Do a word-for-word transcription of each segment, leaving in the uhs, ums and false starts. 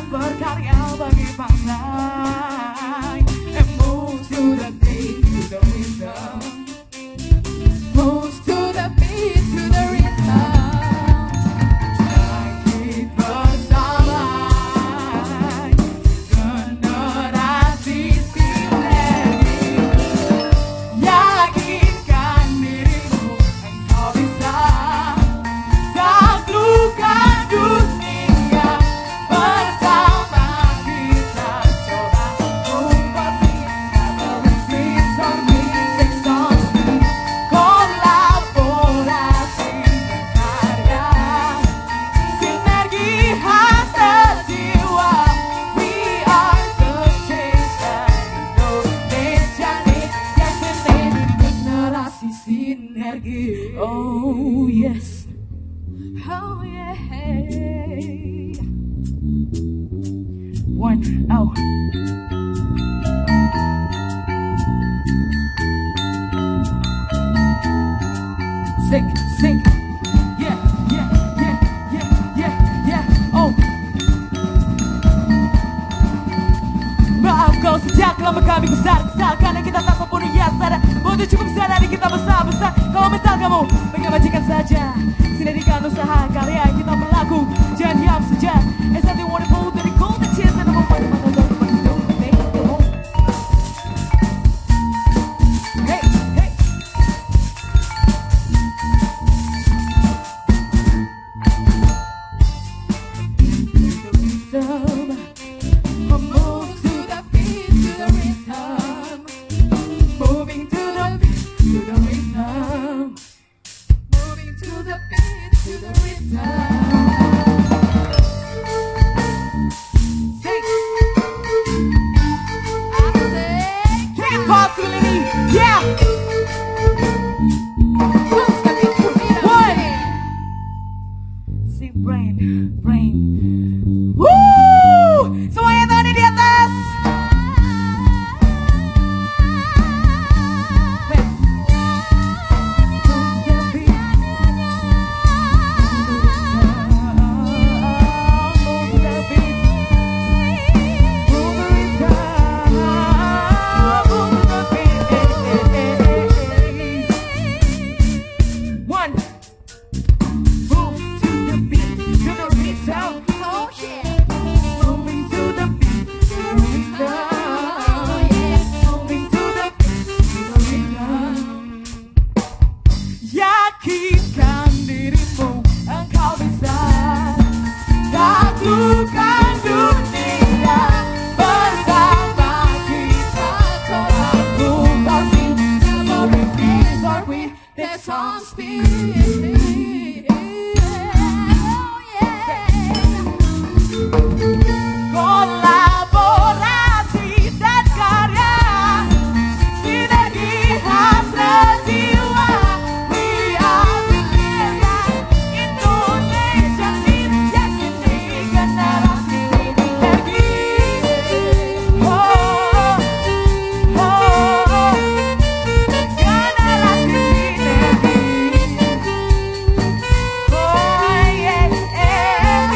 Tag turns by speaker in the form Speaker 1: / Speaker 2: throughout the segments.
Speaker 1: berkarya bagi bangsa. And move to the beat, to the rhythm. Move to the beat, to the rhythm. Lagi bersama generasi sinergi. Yakinkan dirimu, engkau bisa taklukkan dunia bersama kita. Coba umpati evolusi sormik sormik, kolaborasi berkarya, sinergi hasil jiwa. We are the change Indonesia nih, yes ini generasi sinergi. Oh yes. Oh yeah. One, oh. Sing, sing. Yeah, yeah, yeah, yeah, yeah, yeah. Oh. Maaf kau sejak lama kami besar-besar, karena kita tak sempurna sadar. Untuk cukup sadari kita besar-besar. Kalau mental kamu pengen majikan saja, sinergikan usaha karya kita berlaku. Jangan diam saja. It's something wonderful that it called the chance and I'm a mana don't don't make it home. Hey, hey. The rhythm. Move to the beat, to the rhythm. Moving to the beat, to the rhythm. Moving to the beat, to the rhythm. Sing. I say, can't possibly, yeah. Move to the beat, to the rhythm. One. Sing brain, brain. Woo! Semuanya tadi di atas. One. Move to the beat, to the rhythm. Oh yeah. Moving to the beat, to the rhythm. Oh yeah. Moving to the beat, to the rhythm. Yakinkan dirimu, engkau bisa taklukkan dunia bersama kita. Coba umpati evolusi sormik that's on speed. Kolaborasi dan karya, sinergi hasil jiwa. We are the Indonesia nih, yes ini generasi sinergi. Oh, oh, generasi sinergi. Oh yeah, yeah.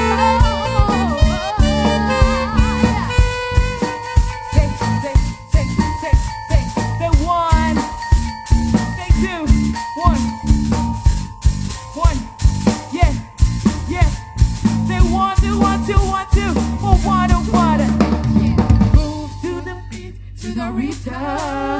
Speaker 1: Say, say, say, say, say, say one, say two, one, one, yeah, yeah. Say one, two, one, two, one, two, one, one, one. Move to the beat, to the rhythm.